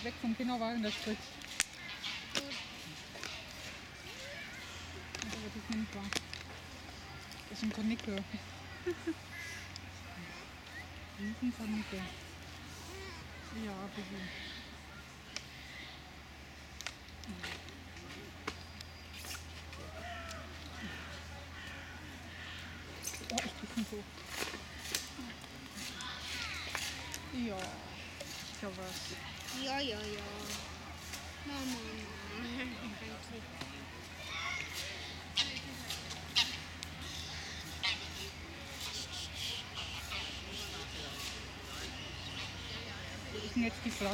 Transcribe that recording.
weg vom Kinderwagen, der spricht. Aber das nimmt wahr. Das ist ein Kornickel. Riesenkornickel. Ja, bitte. Oh, ich krieg ihn so. Ja, ich habe was. Ja. Mama. Wo ist denn jetzt die Flasche?